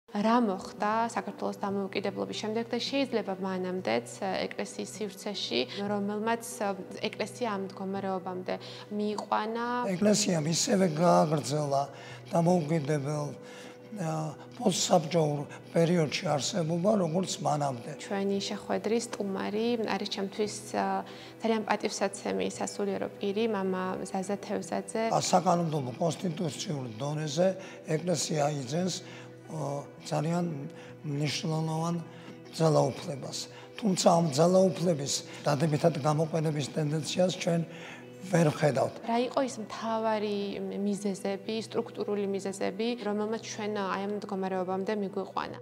რა მოხდა საქართველოს დამოუკიდებლობის შემდეგ და შეიძლება მანამდეც ეკლესიის სივრცეში, რომელმაც ეკლესია ამ მდგომარეობამდე მიიყვანა. ეკლესიამ ისევე გააგრძელა დამოუკიდებელ პოსტსაბჭოურ პერიოდში არსებობა, როგორც მანამდე. ჩვენი შეხვედრის სტუმარი არის ჩემთვის ძალიან პატივსაცემი სასულიერო პირი, მამა ზაზა თევზაძე. საკანონმდებლო კონსტიტუციურ დონეზე ეკლესია იძენს ძალიან მნიშვნელოვან ძალაუფლებას. თუმცა ამ ძალაუფლების დადებითად გამოყენების ტენდენციას ჩვენ ვერ ვხედავთ. რა იყო ის მთავარი მიზეზები, სტრუქტურული მიზეზები, რომელმაც ჩვენ აი ამ მდგომარეობამდე მიგვიყვანა?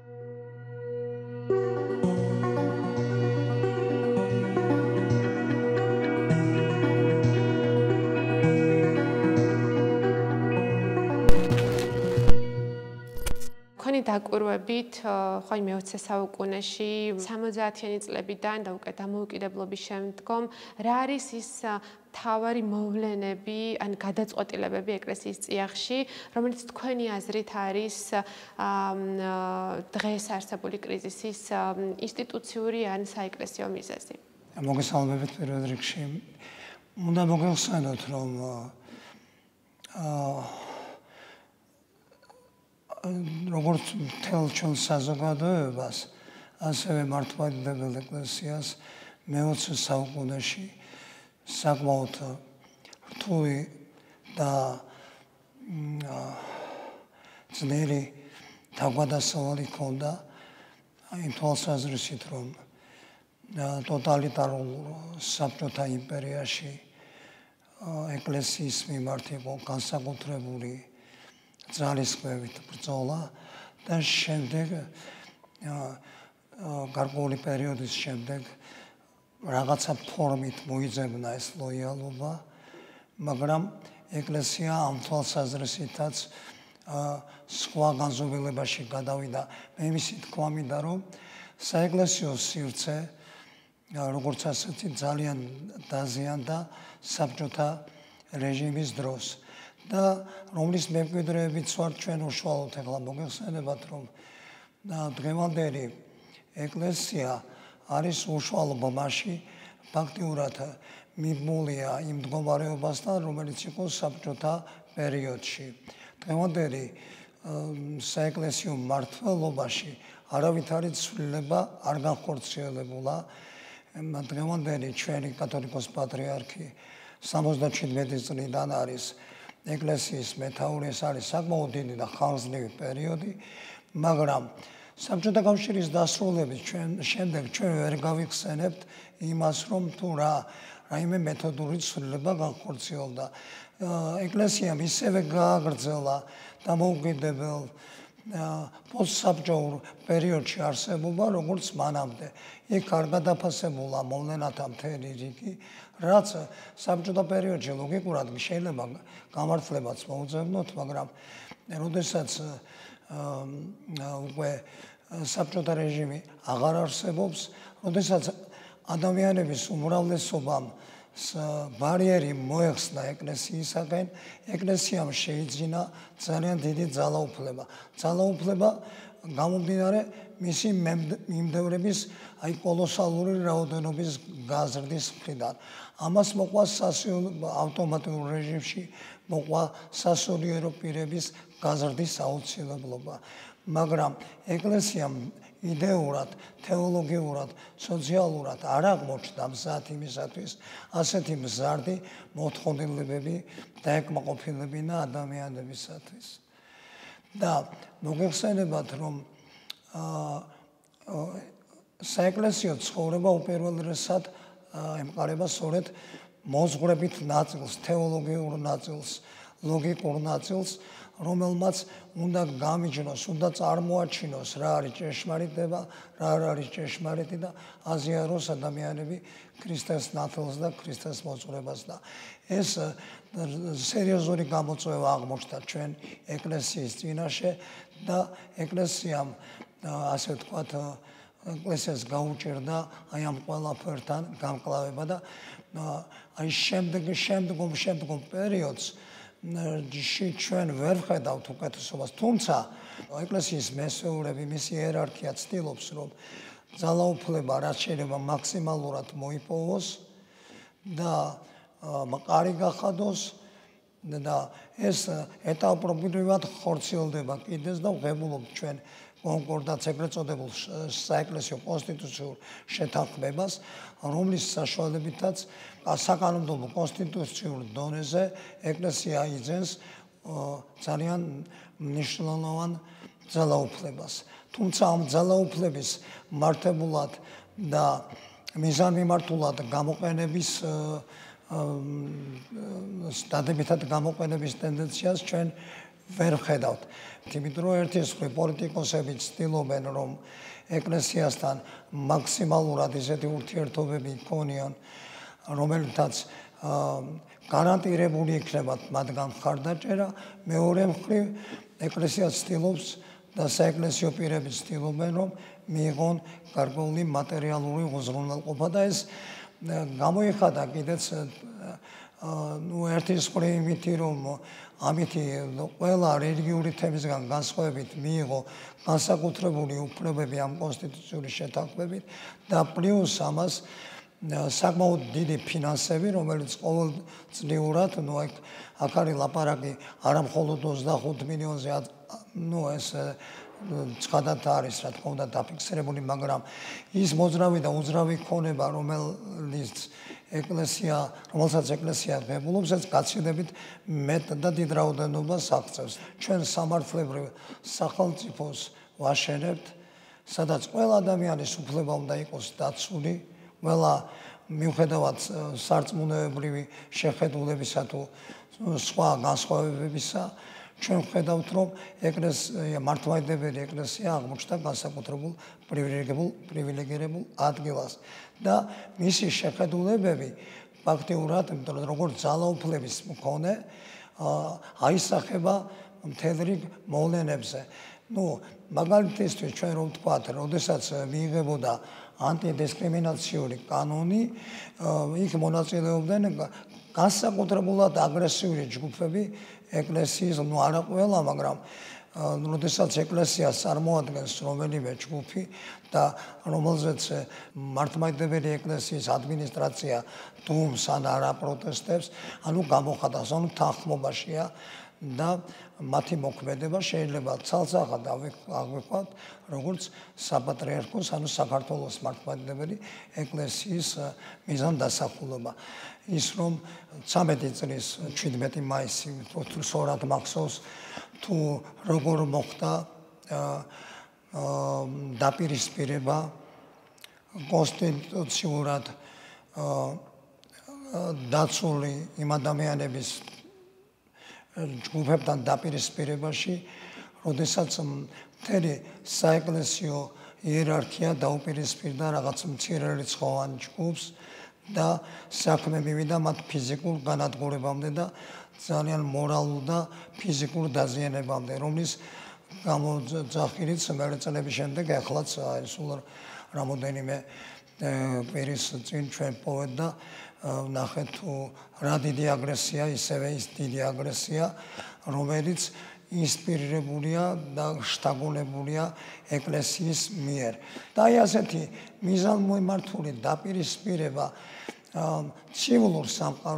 ქონი დაკვირვებით, ხოი მე-20 საუკუნეში 70-იანი წლებიდან და უკვე დამოუკიდებლობის შემდგომ რა არის ის მთავარი მოვლენები, ან გადაწყვეტილებები ეკლესიის წიაღში, რომელიც თქვენი აზრით არის დღეს არსებული კრიზისის ინსტიტუციური ან საეკლესიო მიზეზი? მოგესალმებით პირველ რიგში. უნდა მოგეხსენოთ, რომ როგორც მთელ ჩვენ საზოგადოებას, ასევე მართლმადიდებელ ეკლესიას მე-20 საუკუნეში საკმაოდ რთული და ძნელი თავგადასავალი ჰქონდა იმ თვალსაზრისით, რომ ტოტალიტარულ საბჭოთა იმპერიაში ეკლესიის მიმართ იყო განსაკუთრებული ძალისხმევით ბრძოლა და შემდეგ გარკვეული პერიოდის შემდეგ რაღაცა ფორმით მოიძებნა ეს ლოიალობა, მაგრამ ეკლესია ამ თვალსაზრისითაც სხვა განზომილებაში გადავიდა. მე იმისი თქვა მინდა, რომ საეკლესიო სივრცე როგორც ასეთი ძალიან დაზიანდა საბჭოთა რეჟიმის დროს. და რომლის მემკვიდრეებიც ვართ ჩვენ უშუალოდ ახლა მოგეხსენებათ, რომ დღევანდელი ეკლესია არის უშუალო ბმაში ფაქტიურად მიბმულია იმ მდგომარეობასთან, რომელიც იყო საბჭოთა პერიოდში. დღევანდელი საეკლესიო მმართველობაში არავითარი ცვლილება არ განხორციელებულა. დღევანდელი ჩვენი კათოლიკოს პატრიარქი 77 წლიდან არის ეკლესიის მეთაური, ეს არის საკმაოდ დიდი და ხანგრძლივი პერიოდი, მაგრამ საბჭოთა კავშირის დასრულების შემდეგ ჩვენ ვერ გავიხსენებთ იმას, რომ თუ რაიმე მეთოდური ცვლილება განხორციელდა. ეკლესიამ ისევე გააგრძელა დამოუკიდებელ პოსტსაბჭოურ პერიოდში არსებობა, როგორც მანამდე. იქ არ გადაფასებულა მოვლენათა მთელი რიგი, რაც საბჭოთა პერიოდში ლოგიკურად შეიძლება გამართლებაც მოუძებნოთ, მაგრამ როდესაც უკვე საბჭოთა რეჟიმი აღარ არსებობს, როდესაც ადამიანების უმრავლესობამ ბარიერი მოეხსნა ეკლესიისაგან, ეკლესიამ შეიძინა ძალიან დიდი ძალაუფლება. ძალაუფლება გამომდინარე მისი მიმდევრების კოლოსალური რაოდენობის გაზრდის მხრიდან. ამას მოყვა ავტომატურ რეჟიმში მოყვა სასულიერო პირების გაზრდის აუცილებლობა. მაგრამ ეკლესიამ იდეურად, თეოლოგიურად, სოციალურად არ აღმოჩნდა მზად იმისათვის ასეთი მზარდი მოთხოვნილებები დაეკმაყოფილებინა ადამიანებისათვის. და მოგეხსენებათ, რომ საეკლესიო ცხოვრება უპირველეს რისად ემყარება სწორედ მოზღვრებით ნაწილს, თეოლოგიურ ნაწილს, ლოგიკურ ნაწილს, რომელმაც უნდა გამიჯნოს, უნდა წარმოაჩინოს რა არის ჭეშმარიტება, რა არ არის ჭეშმარიტი და აზიაროს ადამიანები ქრისტეს ნათელს და ქრისტეს მოძღვრებას და ეს სერიოზული გამოწვევა აღმოჩნდა ჩვენ ეკლესიის წინაშე და ეკლესიამ ასე ვთქვათ ეკლესიას გაუჭირდა აი ამ ყველაფერთან გამკლავება და აი შემდგომ პერიოდს ჩვენ ვერ ვხედავთ უკეთესობას, თუმცა ეკლესიის მესეურები, მისი იერარქია ცდილობს, რომ ძალაუფლება რაც შეიძლება მაქსიმალურად მოიპოვოს და მყარი გახადოს და ეს ეტაპობრივად ხორციელდება კიდეც და ვღებულობთ ჩვენ კონკორდატს ეგრეთ წოდებულ საეკლესიო კონსტიტუციურ შეთანხმებას, რომლის საშუალებითაც საკანონმდებლო კონსტიტუციურ დონეზე ეკლესია იძენს ძალიან მნიშვნელოვან ძალაუფლებას. თუმცა ამ ძალაუფლების მართებულად და მიზანმიმართულად გამოყენების დადებითად გამოყენების ტენდენციას ჩვენ ვერ ვხედავთ. იმიტომ რომ ერთი სხვი პოლიტიკოსები ცდილობენ, რომ ეკლესიასთან მაქსიმალურად ისეთი ურთიერთობები იქონიონ, რომელთაც გარანტირებული იქნებათ მათგან მხარდაჭერა, მეორე მხრივ ეკლესია ცდილობს და საეკლესიო პირები ცდილობენ, რომ მიიღონ გარკვეული მატერიალური უზრუნველყოფა და ეს გამოიხადა კიდეც ერთი მხრივ იმითი, რომ ამითი ყველა რელიგიური თემისგან განსხვავებით მიიღო განსაკუთრებული უფლებები ამ კონსტიტუციური შეთანხმებით და პლუს ამას საკმაოდ დიდი ფინანსები, რომელიც ყოველწლიურად, აქ არის ლაპარაკი არა მხოლოდ 25 მილიონზე, ეს ცხადად არის, რა თქმა უნდა, დაფიქსირებული, მაგრამ ის მოძრავი და უძრავი ქონება, რომელსაც ეკლესია ღებულობს, ეს გაცილებით მეტ და დიდ რაოდენობას აღწევს. ჩვენ სამართლებრივ სახელმწიფოს ვაშენებთ, სადაც ყველა ადამიანის უფლება უნდა იყოს დაცული, ყველა მიუხედავად სარწმუნოებრივი შეხედულებისა თუ სხვა განსხვავებებისა, ჩვენ ვხედავთ, რომ მართლმადიდებელი ეკლესია აღმოჩნდა განსაკუთრებულ პრივილეგირებულ ადგილას და მისი შეხედულებები ფაქტიურად, როგორც ძალაუფლების მქონე, აისახება მთელ რიგ მოვლენებზე. მაგალითისთვის ჩვენ რომ ვთქვათ, როდესაც მიიღებოდა ანტიდისკრიმინაციული კანონი, იქ მონაწილეობდნენ განსაკუთრებულად აგრესიული ჯგუფები ეკლესიის, არა ყველა, მაგრამ როდესაც ეკლესიას წარმოადგენს რომელიმე ჯგუფი და რომელზეც მართლმადიდებელი ეკლესიის ადმინისტრაცია დუმს ან არ აპროტესტებს, გამოხატავს, თანხმობაშია და მათი მოქმედება შეიძლება ცალსახად აღვიქვათ, როგორც საპატრიარქოს, საქართველოს მართლმადიდებელი ეკლესიის მიზანდასახულობა. ის რომ 13 წლის 17 მაისი სწორად მახსოვს, თუ როგორ მოხდა დაპირისპირება კონსტიტუციურად დაცული იმ ადამიანების ჯგუფებთან დაპირისპირებაში, როდესაც მთელი საეკლესიო იერარქია დაუპირისპირდა რაღაც მცირერიცხოვან ჯგუფს და საქმე მივიდა მათ ფიზიკურ განადგურებამდე და ძალიან მორალურ და ფიზიკურ დაზიანებამდე, რომლის გამოძახილიც მეორე წლების შემდეგ ახლაც სულ რამოდენიმე კვირის წინ ჩვენ პოვეთ და ნახეთ თუ რა დიდი აგრესია, ისევე ის დიდი აგრესია, რომელიც ინსპირირებულია და შთაგონებულია ეკლესიის მიერ. და აი ასეთი მიზანმიმართული დაპირისპირება ცივილურ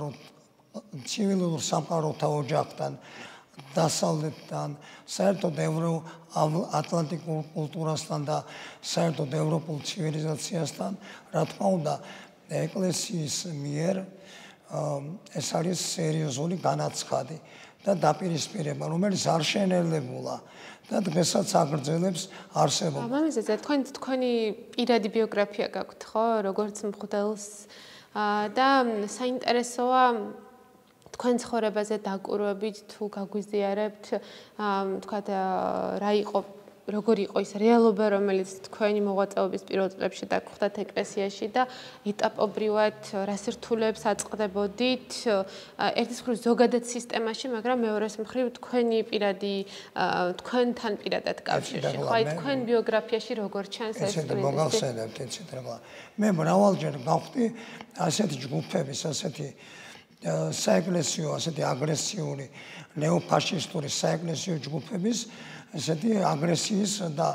სამყაროთა ოჯახთან, დასავლეთთან, საერთოდ ევროატლანტიკურ კულტურასთან და საერთოდ ევროპულ ცივილიზაციასთან, რა თქმა უნდა, ეკლესიის მიერ ეს არის სერიოზული განაცხადი და დაპირისპირება, რომელიც არ შენელებულა და დღესაც აგრძელებს არსებობას. მამამისზე, თქვენი პირადი ბიოგრაფია გაქვთ, ხო, როგორც მღვდელს და საინტერესოა თქვენ ცხოვრებაზე დაკვირვებით თუ გაგვიზიარებთ, თქვათ რა იყო, როგორი იყო ის რეალობა, რომელიც თქვენი მოღვაწეობის პირველ წლებში დაგხვდათ ეკლესიაში და ეტაპობრივად რა სირთულეებს აწყდებოდით, ერთის მხრივ ზოგადად სისტემაში, მაგრამ მეორეს მხრივ თქვენი პირადი, თქვენთან პირადად კავშირში, ხო, აი თქვენ ბიოგრაფიაში როგორ ჩანს ეს კრიზისი? მოგახსენებთ, იცით რა. მე მრავალჯერ გავხდი ასეთი ჯგუფების, ასეთი საეკლესიო ასეთი აგრესიული ნეოფაშისტური საეკლესიო ჯგუფების ესეთი აგრესიის და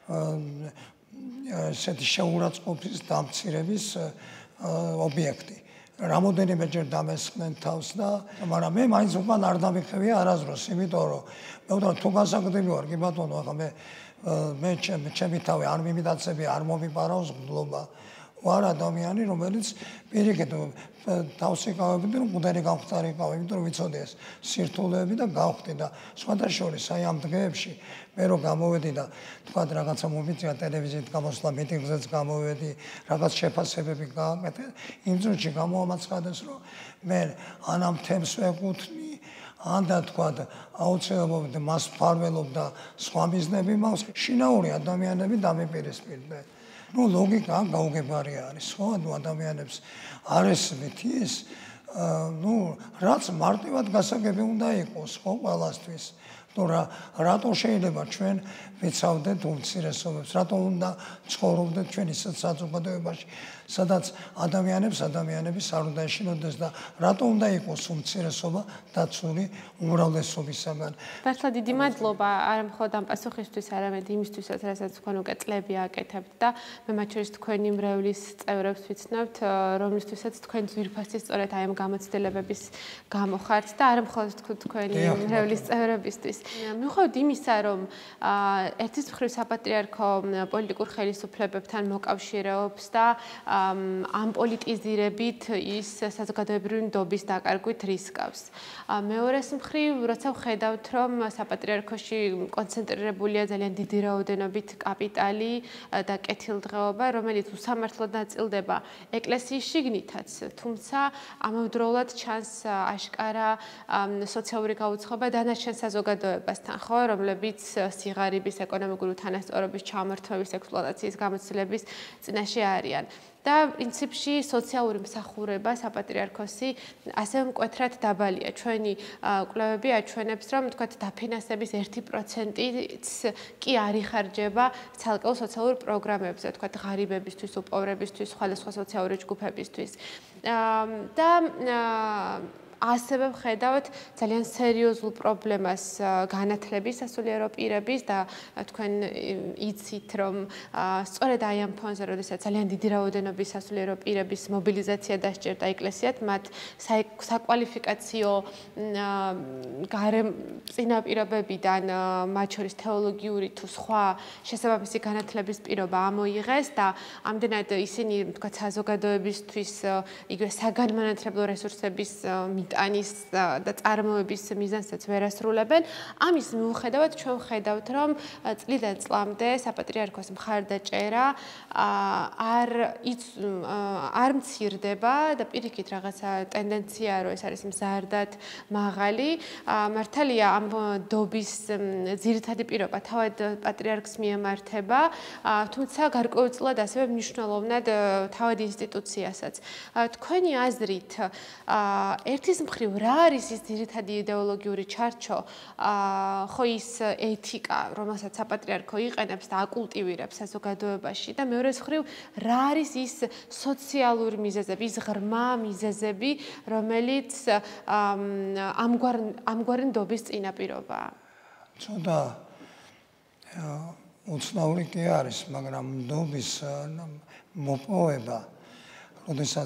ესეთი შეურაცხყოფის დამცირების ობიექტი. რამოდენიმეჯერ დამესხნენ თავს და მაგრამ მე მაინც უკან არ დამიქევია არასდროს, იმიტომ რომ მე ვთქვი თუ გასაგდები ვარ, კი ბატონო, ახლა მე ჩემი თავი არ მიმიტაცები, არ მომიპარავს გლობა. ვარ ადამიანი, რომელიც პირიქით თავს იკავებდი, რომ მუდარი გამختარი იყავი, იმიტომ რომ ვიცოდი ეს სირთულეები და გავხდი და სხვათა შორის აი ამ დღეებში მე რო გამოვედი და თქვა რაღაცა მომიწია ტელევიზიით გამოსვლა, მიტინგზეც გამოვედი, რაღაც შეფასებები გააკეთე, იმ წუთში გამოამაცხადეს, რომ მე ან ამ თემს ვეკუთვნი, ან და თქვა აუცილებლად მას ვფარველობ და სხვა მიზნები მაქვს, შინაური ადამიანები დამიპირისპირდნენ. Ну, логика გაუგებარი არის, ხო? ну, ადამიანებს არ ესმით ის, ну, რაც მარტივად გასაგები უნდა იყოს, ხო, ყველასთვის. ну, რატო შეიძლება ჩვენ ვიცავდეთ უმცირესობებს, რატო უნდა ცხოვრობდეთ ჩვენ ისეთ საზოგადოებაში, სადაც ადამიანების არ უნდა ეშინოდეს და რატო უნდა იყოს უმცირესობა დაცული უმრავლესობისაგან. მართლა დიდი მადლობა არა მხოლოდ ამ პასუხისთვის, არამედ იმისთვისაც, რასაც თქვენ უკვე წლები აკეთებთ და მე მათ შორის თქვენი მრევლის წევრებს ვიცნობთ, რომლისთვისაც თქვენ ძვირფასი სწორედ აი ამ გამოცდილებების გამო ხართ და არა მხოლოდ თქვენი მრევლის წევრებისთვის. მიუხედავად იმისა, რომ ერთის მხრივ საპატრიარქო პოლიტიკურ ხელისუფლებებთან მოკავშირეობს და ამ პოლიტიზირებით ის საზოგადოებრივი ნდობის დაკარგვით რისკავს. მეორეს მხრივ, როცა ვხედავთ, რომ საპატრიარქოში კონცენტრირებულია ძალიან დიდი რაოდენობით კაპიტალი და კეთილდღეობა, რომელიც უსამართლოდ ნაწილდება ეკლესიის შიგნითაც, თუმცა ამავდროულად ჩანს აშკარა სოციალური გაუცხობა დანარჩენ საზოგადოებასთან, ხო, რომლებიც სიღარიბის, ეკონომიკური თანასწორობის, ჩამორთმევის, ექსპლუატაციის გამოცდილების წინაშე არიან. და პრინციპში სოციალური მსახურება საპატრიარქოსი ასევე მკვეთრად დაბალია. ჩვენი კვლევები აჩვენებს, რომ თქვათ დაფინანსების 1%-იც კი არ იხარჯება ცალკეულ სოციალურ პროგრამებზე, თქვათ ღარიბებისთვის, უპოვრებისთვის, სხვადასხვა სოციალური ჯგუფებისთვის. და ასევე ვხედავთ ძალიან სერიოზულ პრობლემას განათლების სასულიერო პირების და თქვენ იცით, რომ სწორედ აი ამ ფონზე, როდესაც ძალიან დიდი რაოდენობის სასულიერო პირების მობილიზაცია დასჭირდა ეკლესიათ, მათ საკვალიფიკაციო წინაპირობებიდან, მათ შორის თეოლოგიური თუ სხვა შესაბამისი განათლების პირობა ამოიღეს და ამდენად ისინი, თქვათ, საზოგადოებისთვის იგივე საგანმანათლებლო რესურსების ანის და წარმოების მიზანსაც ვერ ასრულებენ. ამის მიუხედავად ჩვენ ვხედავთ, რომ წლიდან წლამდე საპატრიარქოს მხარდაჭერა არ მცირდება და პირიქით რაღაცა ტენდენცია, რომ ეს არის მზარდად მაღალი. მართალია ამ დობის ძირითადი პირობა თავად პატრიარქს მიემართება, თუმცა გარკვეულწილად ასევე მნიშვნელოვნად თავად ინსტიტუციასაც. თქვენი აზრით, ერთის მხრივ რა არის ის ძირითადი იდეოლოგიური ჩარჩო, ხო ის ეთიკა, რომელსაც საპატრიარქო იყენებს და აკულტივირებს საზოგადოებაში და მეორეს მხრივ რა არის ის სოციალური მიზეზები, ის ღრმა მიზეზები, რომელიც ამგვარი ნდობის წინაპირობაა. ცოტა უცნაური კი არის, მაგრამ ნდობის მოპოვება, როდესაც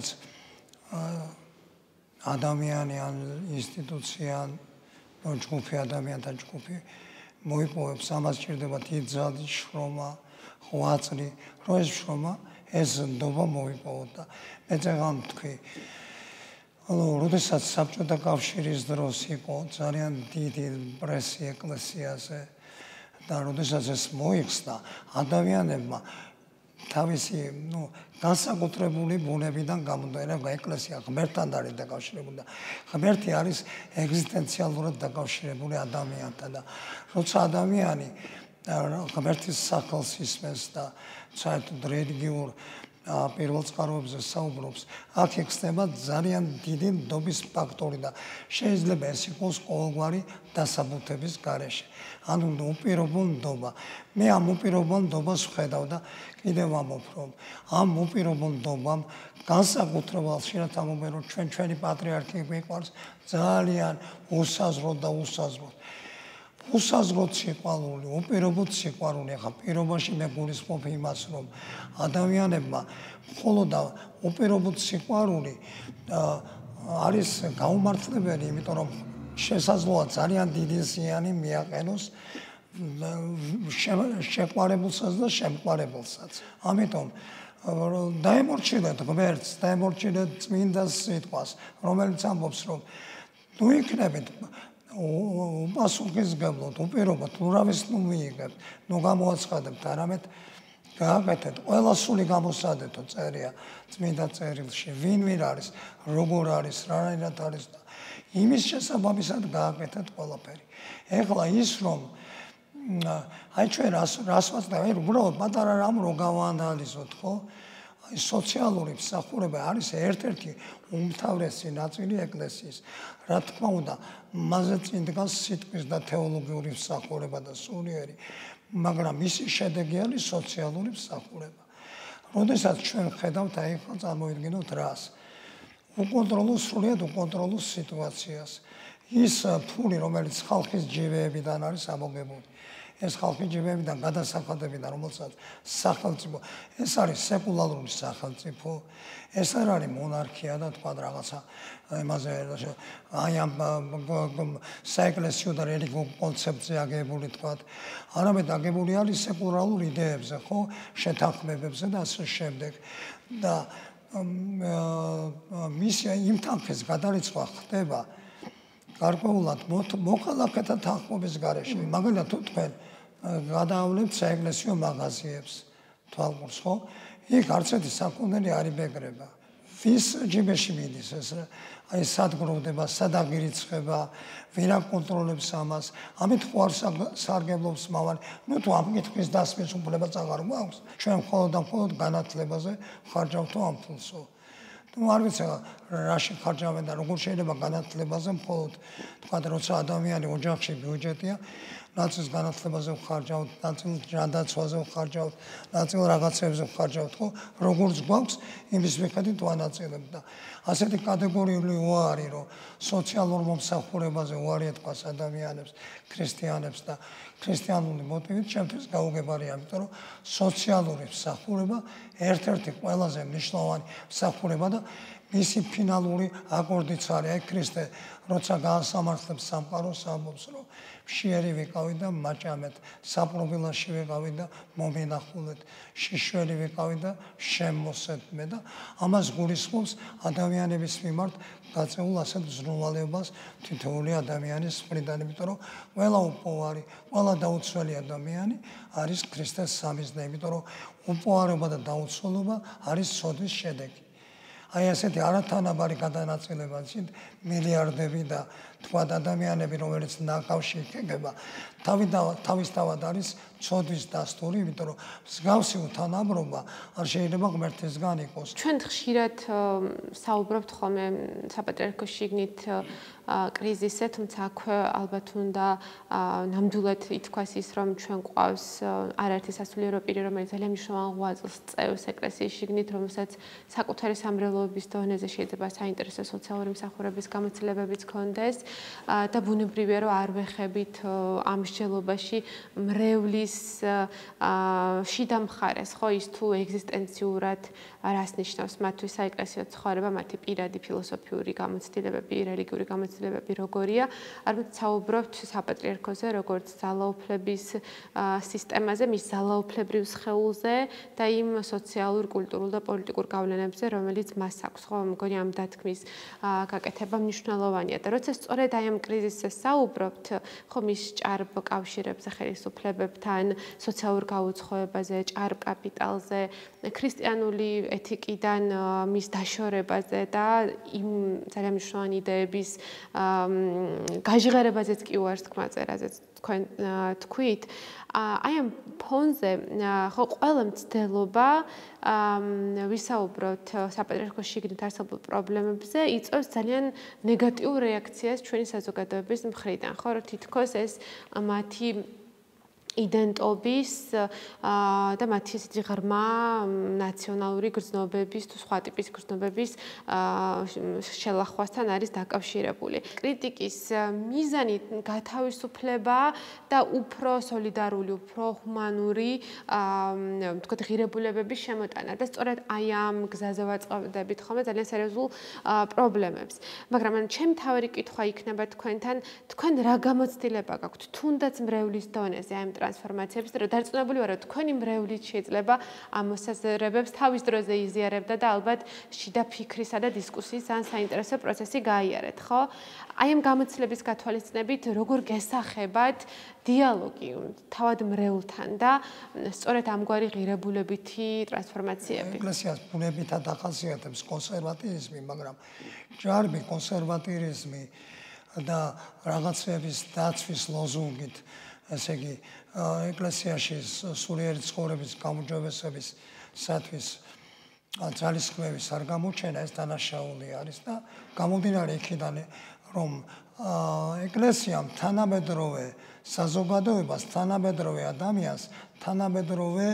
ადამიანი ან ინსტიტუცია ან ჯგუფი ადამიანთა ჯგუფი მოიპოვებს, ამას ჭირდება დიდი ძალის შრომა, ღვაწლი, რომ ეს შრომა, ეს ნდობა მოიპოვოთ და მე წეგან ვთქვი, როდესაც საბჭოთა კავშირის დროს იყო ძალიან დიდი პრესი ეკლესიაზე და როდესაც ეს მოიხსნა, ადამიანებმა თავისი, განსაკუთრებული ბუნებიდან გამომდინარე, ეკლესია ღმერთთან არის დაკავშირებული და ღმერთი არის ეგზისტენციალურად დაკავშირებული ადამიანთან და როცა ადამიანი ღმერთის სახელს ისმენს და საერთოდ რელიგიურ პირველ წყაროებზე საუბრობს, აქ იხსნება ძალიან დიდი ნდობის ფაქტორი და შეიძლება ეს იყოს ყოველგვარი დასაბუთების გარეშე. ანუ უპირობო ნდობა. მე ამ უპირობო ნდობას ვხედავ და კიდევ ამბობ, რომ ამ უპირობო ნდობამ განსაკუთრებულად შეიძლება ამობენ, რომ ჩვენი პატრიარქი გვიყვარს ძალიან უსაზღროდ და უსაზღროდ. უსაზღროდ სიყვარული, უპირობოდ სიყვარული, ახლა პირობაში მე გულისხმობ იმას, რომ ადამიანებმა მხოლოდ და უპირობოდ სიყვარული არის გაუმართლებელი, იმიტომ რომ შესაძლოა ძალიან დიდი ზიანი მიაყენოს შეყვარებულსაც და შემყვარებულსაც. ამიტომ დაემორჩილეთ ღმერთს, დაემორჩილეთ წმინდა სიტყვას, რომელიც ამბობს, რომ თუ იქნებით უპასუხისმგებლოდ, უპირობოდ, ურავის ნუ მიიღებთ, ნუ გამოაცხადებთ, არამედ გააკეთეთ, ყველა სული გამოსადეთო წერია წმინდა წერილში, ვინ არის, როგორ არის, რანაირად არის და იმის შესაბამისად გააკეთეთ ყველაფერი. ეხლა ის რომ აი ჩვენ რას ვაცდებ, აი უბრალოდ პატარა რამ რო გავაანალიზოთ, ხო? აი სოციალური მსახურება არის ერთ-ერთი უმთავრესი ნაწილი ეკლესიის. რა თქმა უნდა, მასზე წინ დგას სიტყვის და თეოლოგიური მსახურება და სულიერი, მაგრამ მისი შედეგი არის სოციალური მსახურება. როდესაც ჩვენ ხედავთ, აი ხო წარმოვიდგინოთ რას. უკონტროლო სრულიად უკონტროლო სიტუაციას. ის ფული, რომელიც ხალხის ჯიბეებიდან არის ამოგებული. ეს ხალხის ჯიბეებიდან გადასახადებიდან, რომელსაც სახელმწიფო, ეს არის სეკულარული სახელმწიფო, ეს არ არის მონარქია და თქვა რაღაცა იმაზე აი ამ საეკლესიო და რელიგიურ კონცეფცია აგებული თქვა, არამედ აგებული არის სეკულარულ იდეებზე, ხო, შეთანხმებებზე და ასე შემდეგ და მისია იმ თანხის გადარიცხვა ხდება გარკვეულად მოქალაქეთა თანხმობის გარეშე. მაგალითად თუ თქვენ გადაავლებთ საეკლესიო მაღაზიებს თვალყურს, ხო? იქ არც ერთი საქონელი არ იბეგრება. ვის ჯიბეში მიდის ეს? აი სად გროვდება, სად აღირიცხება, ვინ აკონტროლებს ამას? ამით ხო არ სარგებლობს მავალი. ნუ თუ ამ კითხვის დასმის უფლებაც აღარ გვაქვს, ჩვენ მხოლოდ და მხოლოდ განათლებაზე ხარჯავთო ამ ფულსო. ნუ არ ვიცი რაში ხარჯავენ და როგორ შეიძლება განათლებაზე მხოლოდ თქვა როცა ადამიანი ოჯახში ბიუჯეტია ნაწილს განათლებაზე ვხარჯავთ, ნაწილს ჯანდაცვაზე ვხარჯავთ, ნაწილ რაღაცებზე ვხარჯავთ, ხო? როგორც გვაქვს, იმის მიხედვით ვანაწილებთ და ასეთი კატეგორიული უარი, რომ სოციალურ მომსახურებაზე უარი ეთქვას ადამიანებს, ქრისტიანებს და ქრისტიანული მოტივით ჩემთვის გაუგებარია, იმიტომ რომ სოციალური მსახურება ერთ-ერთი ყველაზე მნიშვნელოვანი მსახურება და მისი ფინალური აკორდიც არის, აი ქრისტე როცა გაასამართლებს სამყაროს ამბობს, რომ მშიერი ვიყავი და მაჭამეთ, საპრობილაში ვიყავი და მომენახულეთ, შიშველი ვიყავი და შემოსეთ მე და ამას გულისხმობს ადამიანების მიმართ გაწეულ ასეთ ზრუნვალებას თითოეული ადამიანის მხრიდან, იმიტომ რომ ყველა უპოვარი, ყველა დაუცველი ადამიანი არის ქრისტეს სამიზნე, იმიტომ რომ უპოვარობა და დაუცველობა არის ცოდვის შედეგი. აი ასეთი არათანაბარი გადანაწილება მილიარდები და თქვა ადამიანები, რომელიც ნაკავში იქნება, თავისთავად არის ცოდვის დასტური, იმიტომ რომ მსგავსი უთანაბრობა არ შეიძლება ღმერთისგან იყოს. ჩვენ ხშირად საუბრობთ ხოლმე საპატრიარქოს შიგნით კრიზისზე, თუმცა აქვე ალბათ უნდა ნამდვილად ითქვას ის, რომ ჩვენ გვყავს არაერთი სასულიერო პირი, რომელიც ძალიან მნიშვნელოვან ღვაწლს წევს ეკლესიის შიგნით, რომელსაც საკუთარი სამრევლოების დონეზე შეიძლება საინტერესო სოციალური მსახურების გამოცდილებებიც ჰქონდეს და ბუნებრივია, რომ არ ვეხებით ამ მსჯელობაში მრევლის შიდა მხარეს, ხო, ის თუ ეგზისტენციურად რას ნიშნავს მათთვის საეკლესიო ცხოვრება, მათი პირადი ფილოსოფიური გამოცდილებები, რელიგიური გამოცდილებები როგორია, არამედ საუბრობთ საპატრიარქოზე, როგორც ძალაუფლების სისტემაზე, მის ძალაუფლებრივ სხეულზე და იმ სოციალურ, კულტურულ და პოლიტიკურ გავლენებზე, რომელიც მას აქვს, ხო, მგონი ამ დათქმის გაკეთება მნიშვნელოვანია და როცა სწორედ აი ამ კრიზისზე საუბრობთ, ხო, მის ჭარბ კავშირებზე ხელისუფლებებთან, ეთიკიდან, სოციალურ გაუცხოებაზე, ჭარ კაპიტალზე, ქრისტიანული ეთიკიდან მის დაშორებაზე და იმ ძალიან მნიშვნელოვანი იდეების გაჟღერებაზეც კი უარს თქმაზე, რაზეც თქვენ თქვით. აი ამ ფონზე ხო ყველა მცდელობა ვისაუბროთ საპატრიარქოს შიგნით არსებულ პრობლემებზე იწვევს ძალიან ნეგატიურ რეაქციას ჩვენი საზოგადოების მხრიდან, ხო, რომ თითქოს ეს მათი იდენტობის და მათი ესეთი ღრმა ნაციონალური გრძნობების თუ სხვა ტიპის გრძნობების შელახვასთან არის დაკავშირებული. კრიტიკის მიზანი გათავისუფლება და უფრო სოლიდარული, უფრო ჰუმანური, თქვათ, ღირებულებების შემოტანა და სწორედ აი ამ გზაზე ვაწყდებით ხოლმე ძალიან სერიოზულ პრობლემებს. მაგრამ ჩემი თავი კითხვა იქნება თქვენთან, თქვენ რა გამოცდილება გაქვთ თუნდაც მრევლის დონეზე აი ამ ტრანსფორმაციების, რომ დარწმუნებული ვარ, რომ თქვენი მრევლით შეიძლება ამ მოსაზრებებს თავის დროზე იზიარებდა და ალბათ შიდა ფიქრისა და დისკუსიის ძალიან საინტერესო პროცესი გაიარეთ, ხო? აი ამ გამოცდილების გათვალისწინებით, როგორ გესახებათ დიალოგი თავად მრევლთან და სწორედ ამგვარი ღირებულებითი ტრანსფორმაციები? ეკლესიას ბუნებითად ახასიათებს კონსერვატიზმი, მაგრამ ჯარბი კონსერვატიზმი და რაღაცების დაცვის ლოზუნგით, ესე იგი, ეკლესიაში სულიერი ცხოვრების გაუმჯობესებისათვის ძალისხმევის არ გამოჩენა ეს დანაშაული არის და გამომდინარე იქიდან, რომ ეკლესიამ თანამედროვე საზოგადოებას, თანამედროვე ადამიანს, თანამედროვე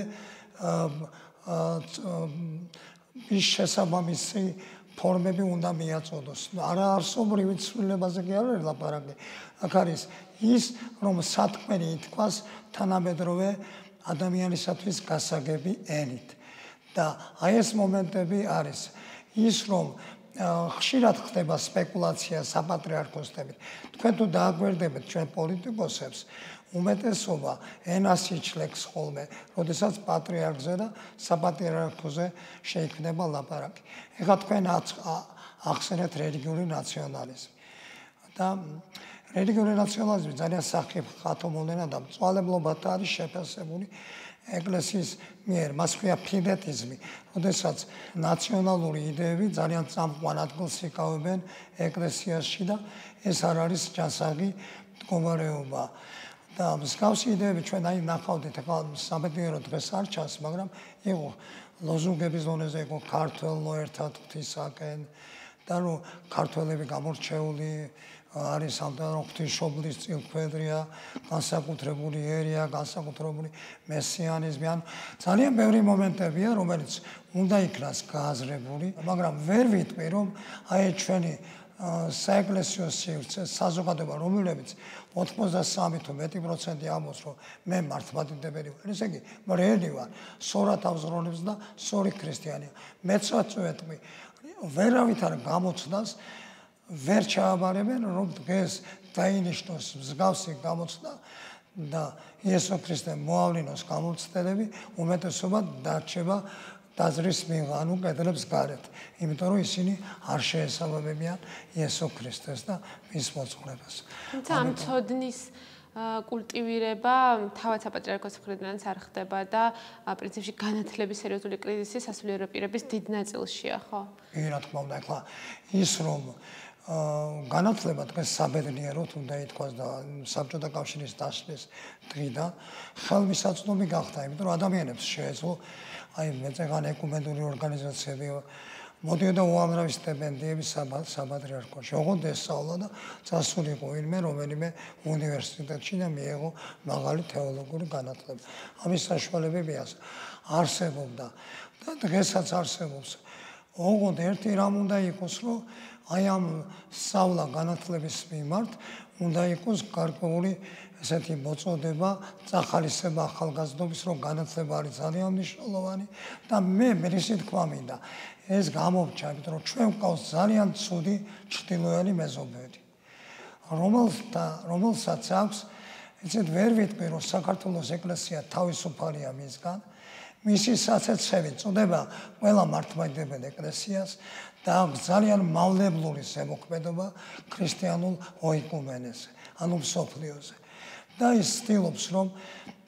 მის შესაბამისი ფორმები უნდა მიაწოდოს. არაარსობრივი ცვლილებაზე კი არ არის ლაპარაკი. აქ არის ის, რომ სათქმელი ითქვას თანამედროვე ადამიანისათვის გასაგები ენით. და აი ეს მომენტები არის ის, რომ ხშირად ხდება სპეკულაცია საპატრიარქოსებით. თქვენ თუ დააგვერდებთ ჩვენ პოლიტიკოსებს, უმეტესობა ენას იჩლებს ხოლმე, როდესაც პატრიარქზე და საპატრიარქოზე შეიქმნება ლაპარაკი. ეხლა თქვენ ახსენეთ რელიგიური ნაციონალიზმი. და რელიგიური ნაციონალიზმი ძალიან სახიფათო მოვლენა და მწვალებლობად არის შეფასებული ეკლესიის მიერ. მას ქვია ფიდეტიზმი, როდესაც ნაციონალური იდეები ძალიან წამყვან ადგილს იკავებენ ეკლესიაში და ეს არ არის ჯანსაღი მდგომარეობა. და მსგავსი იდეები ჩვენ აი ნახავდით, ახლა სამედროვე დღეს არ ჩანს, მაგრამ იყო ლოზუნგების დონეზე, იყო ქართველო ერთად ღვთისაკენ და რომ ქართველები გამორჩეული არის ამ და რომ ღვთისმშობლის წილქვედრია, განსაკუთრებული ერია, განსაკუთრებული მესიანიზმი, ან ძალიან ბევრი მომენტებია, რომელიც უნდა იქნას გააზრებული, მაგრამ ვერ ვიტყვი, რომ აი ჩვენი საეკლესიო სივრცე, საზოგადოება, რომელებიც 83 თუ მეტი პროცენტი ამბობს, რომ მე მართლმადიდებელი ვარ, ესე იგი, მრევლი ვარ, სორად ავზრუნებს და სორი ქრისტიანია. მეც ვიტყვი, ვერავით არ გამოცდას ვერ ჩააბარებენ, რომ დღეს დაინიშნოს მსგავსი გამოცდა და იესო ქრისტე მოავლინოს გამოცდილები, უმეტესობა დარჩება დაზრის მიღანუ კედლებს გარეთ, იმიტომ რომ ისინი არ შეესაბამებიან იესო ქრისტეს და მის მოძღვრებას. თუმცა ამ ცოდნის კულტივირება თავად საპატრიარქოს მხრიდანაც არ ხდება და პრინციპში განათლების სერიოზული კრიზისი სასულიერო პირების დიდ ნაწილშია, ხო? რა თქმა უნდა, ახლა ის რომ განათლება დღეს საბედნიეროდ უნდა ითქვას და საბჭოთა კავშირის დაშლის დღიდან ხელმისაწვდომი გახდა, იმიტომ რომ ადამიანებს შეეძლო აი მეწეგან ეკუმენური ორგანიზაციები მოდიოდა უამრავი სტიპენდიები საპატრიარქოში. ოღონდ ესწავლა და წასულიყო ვინმე რომელიმე უნივერსიტეტში და მიიღო მაღალი თეოლოგიური განათლება. ამის საშუალებები არსებობდა და დღესაც არსებობს. ოღონდ ერთი რამ უნდა იყოს, რომ აი ამ სწავლა განათლების მიმართ უნდა იყოს გარკვეული ესეთი მოწოდება, წახალისება ახალგაზრდობის, რომ განათლება არის ძალიან მნიშვნელოვანი და მე ისე თქვა მინდა, ეს გამორჩა, იმიტომ რომ ჩვენ გვყავს ძალიან ცუდი ჩრდილოელი მეზობელი, რომელსაც აქვს, ესეთ ვერ ვიტყვი, რომ საქართველოს ეკლესია თავისუფალია მისგან, მისი საცეცები წოდება ყველა მართლმადიდებელ ეკლესიას და ძალიან მავნებლური ზემოქმედობა ქრისტიანულ ოიკუმენეზე, ანუ მსოფლიოზე. და ის ცდილობს, რომ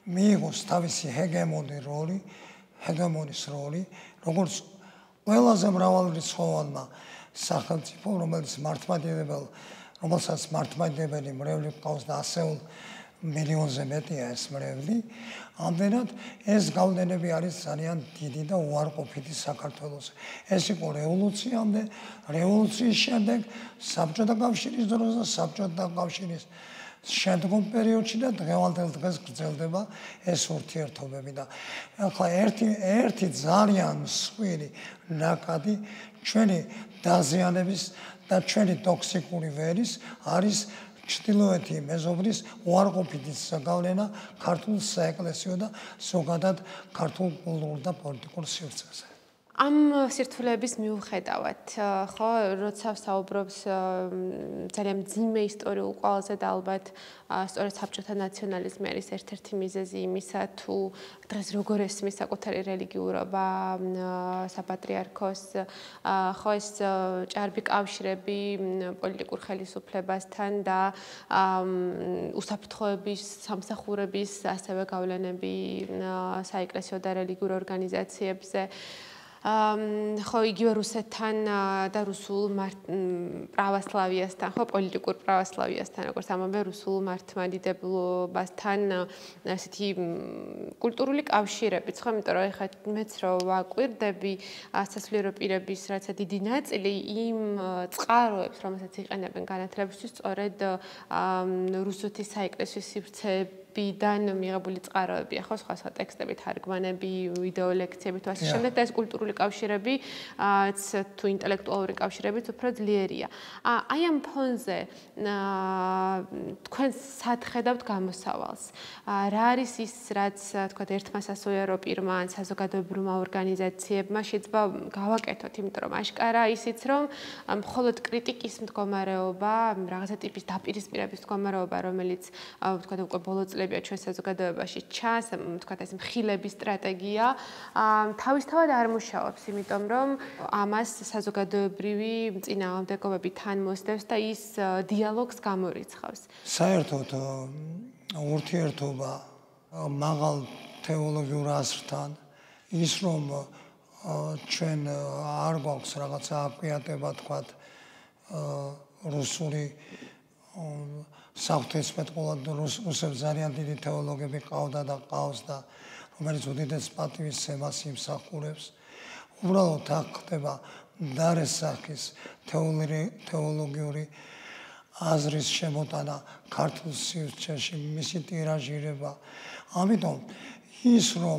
მიიღოს თავისი ჰეგემონის როლი, როგორც ყველაზე მრავალრიცხოვანმა სახელმწიფო, რომელსაც მართლმადიდებელი მრევლი ჰყავს და ასეულ მილიონზე მეტია ეს მრევლი, ამდენად ეს გავლენები არის ძალიან დიდი და უარყოფითი საქართველოს. ეს იყო რევოლუციამდე, რევოლუციის შემდეგ, საბჭოთა კავშირის დროს და საბჭოთა კავშირის შემდგომ პერიოდში და დღევანდელ დღეს გრძელდება ეს ურთიერთობები და ახლა ერთი ძალიან მსხვილი ნაკადი ჩვენი დაზიანების და ჩვენი ტოქსიკური ველის არის ჩრდილოეთი მეზობლის უარყოფითი გავლენა ქართულ საეკლესიო და ზოგადად ქართულ კულტურულ და პოლიტიკურ სივრცეზე. ამ სირთულეების მიუხედავად, ხო, როცა ვსაუბრობს ძალიან მძიმე ისტორიულ ყველაზე და ალბათ სწორედ საბჭოთა ნაციონალიზმი არის ერთ-ერთი მიზეზი იმისა, თუ დღეს როგორ ესმის საკუთარი რელიგიურობა საპატრიარქოს, ხო, ეს ჭარბი კავშირები პოლიტიკურ ხელისუფლებასთან და უსაფრთხოების სამსახურების ასევე გავლენები საეკლესიო და რელიგიურ ორგანიზაციებზე ხო იგივე რუსეთთან და რუსულ პრავოსლავიასთან, ხო პოლიტიკურ პრავოსლავიასთან, როგორც ამბობენ რუსულ მართლმადიდებლობასთან ასეთი კულტურული კავშირებიც, ხო, იმიტომ რომ ეხლა მეც რო ვაკვირდები სასულიერო პირების რაცა დიდი ნაწილი იმ წყაროებს, რომელსაც იყენებენ განათლებისთვის, სწორედ რუსეთის საეკლესიო სივრცეებიდან მიღებული წყაროებია, ხო, სხვა ტექსტები, თარგმანები, ვიდეო ლექციები თუ ასე შემდეგ და ეს კულტურული კავშირები თუ ინტელექტუალური კავშირებიც უფრო ძლიერია. აი ამ ფონზე თქვენ სად ხედავთ გამოსავალს? რა არის ის, რაც თქვა ერთმა სასულიერო პირმა ან საზოგადოებრივმა ორგანიზაციებმა შეიძლება გავაკეთოთ, იმიტომ რომ აშკარა ისიც რომ მხოლოდ კრიტიკის მდგომარეობა, რაღაცა ტიპის დაპირისპირების მდგომარეობა, რომელიც თქვა უკვე ბოლო წლებია ჩვენ საზოგადოებაში ჩანს, თქვა ეს მხილების სტრატეგია, თავისთავად არ მუშაობს, იმიტომ რომ ამას საზოგადოებრივი წინააღმდეგობები თან მოსდევს და ის დიალოგს გამორიცხავს. საერთოდ ურთიერთობა მაღალ თეოლოგიურ აზრთან ის რომ ჩვენ არ გვაქვს რაღაცა აკვიატება თქვა რუსული საღვთისმეტყველად რუსებს ძალიან დიდი თეოლოგები ყავდა და ყავს და რომელიც უდიდეს პატივისცემას იმსახურებს. უბრალოდ აქ ხდება დარესახის თეოლოგიური აზრის შემოტანა ქართულ სივრცეში, მისი ტირაჟირება. ამიტომ ის რომ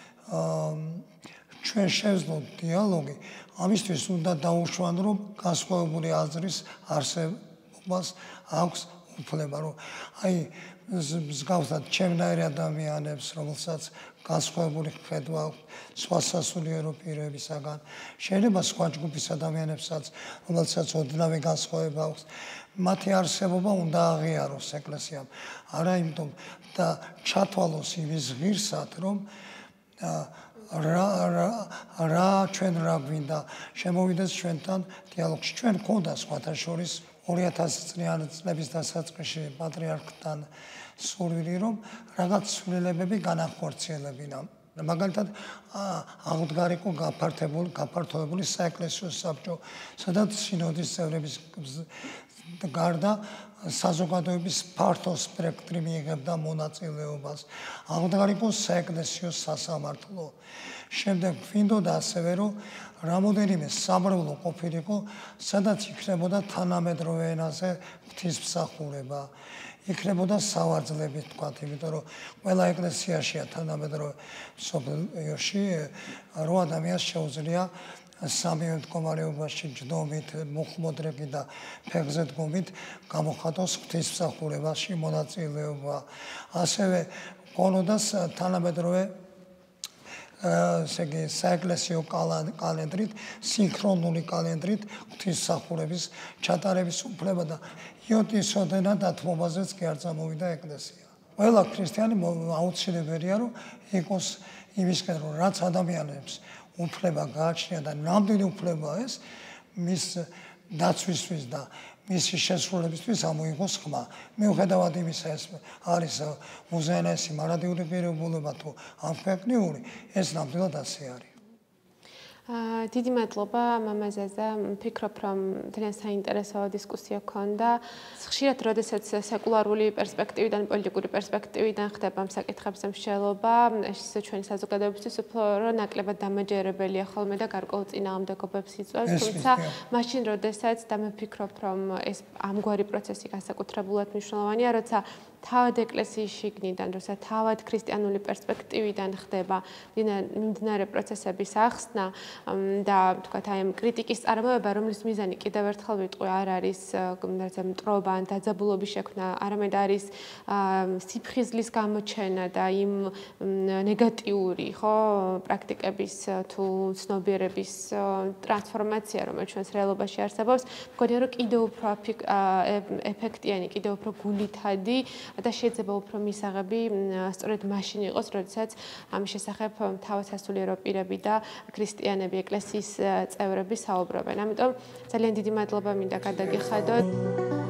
ჩვენ შევძლოთ დიალოგი, ამისთვის უნდა დაუშვან რომ განსხვავებული აზრის არსებობას აქვს უფლება, რომ აი მსგავსად ჩემნაირი ადამიანებს, რომელსაც განსხვავებული ხედვა აქვს სხვა სასულიერო პირებისაგან, შეიძლება სხვა ჯგუფის ადამიანებსაც, რომელსაც ოდნავი განსხვავება აქვს, მათი არსებობა უნდა აღიაროს ეკლესიამ. არა იმიტომ და ჩათვალოს იმის ღირსად, რომ რა ჩვენ რა გვინდა შემოვიდეს ჩვენთან დიალოგში. ჩვენ გქონდა სხვათა შორის 2000 წლების დასაწყისში პატრიარქთან სურვილი, რომ რაღაც ცვლილებები განახორციელებინა. მაგალითად, აღდგარიყო გაფართოებული საეკლესიო საბჭო, სადაც სინოდის წევრების გარდა საზოგადოების ფართო სპექტრი მიიღებდა მონაწილეობას. აღდგარიყო საეკლესიო სასამართლო. შემდეგ გვინდოდა ასევე, რომ რამოდენიმე სამრევლო ყოფილიყო, სადაც იქნებოდა თანამედროვე ენაზე ღვთისმსახურება. იქნებოდა სავარძლები, თქვა, იმიტომ რომ ყველა ეკლესიაშია თანამედროვე მსოფლიოში 8 ადამიანს შეუძლია სამივე მდგომარეობაში ჯდომით, მუხმოდრეგი და ფეხზე დგომით გამოხატოს ღვთისმსახურებაში მონაწილეობა. ასევე გქონოდა თანამედროვე საეკლესიო კალენდრით, სინქრონული კალენდრით ღვთისმსახურების ჩატარების უფლება და იოტისოდენა დათმობაზეც კი არ წამოვიდა ეკლესია. ყველა ქრისტიანი აუცილებელია რომ იყოს იმისკენ რომ რაც ადამიანებს უფლება გააჩნია და ნამდვილი უფლება ეს მის დაცვისთვის და მისი შესრულებისთვის ამოიღოს ხმა. მიუხედავად იმისა, ეს არის უზენაესი მარადიული პიროვნება თუ ამქვეყნიური, ეს ნამდვილად ასე არის. დიდი მადლობა მამაზაზა, ვფიქრობ, რომ ძალიან საინტერესო დისკუსია გქონდა. ხშირად, როდესაც სეკულარული პერსპექტივიდან, პოლიტიკური პერსპექტივიდან ხდება ამ საკითხებზე მსჯელობა, ეს ჩვენი საზოგადოებისთვის უფრო ნაკლებად დამაჯერებელია ხოლმე და გარკვეულ წინააღმდეგობებს იწვევს, თუმცა მაშინ, როდესაც და მე ვფიქრობ, რომ ეს ამგვარი პროცესი განსაკუთრებულად მნიშვნელოვანია, როცა თავად ეკლესიის შიგნიდან, როცა თავად ქრისტიანული პერსპექტივიდან ხდება მიმდინარე პროცესების ახსნა და თქვათ აი ამ კრიტიკის წარმოება, რომლის მიზანი კიდევ ერთხელ ვიტყვი, არ არის მტრობა ან დაძაბულობის შექმნა, არამედ არის სიფხიზლის გამოჩენა და იმ ნეგატიური, ხო, პრაქტიკების თუ ცნობიერების ტრანსფორმაცია, რომელიც ჩვენს რეალობაში არსებობს, მგონია რომ კიდევ უფრო ეფექტიანი, კიდევ უფრო გულითადი და შეიძლება უფრო მისაღები სწორედ მაშინ იყოს, როდესაც ამის შესახებ თავისასულიერო პირები და ქრისტიანები, ეკლესიის წევრები საუბრობენ. ამიტომ ძალიან დიდი მადლობა მინდა გადაგიხადოთ.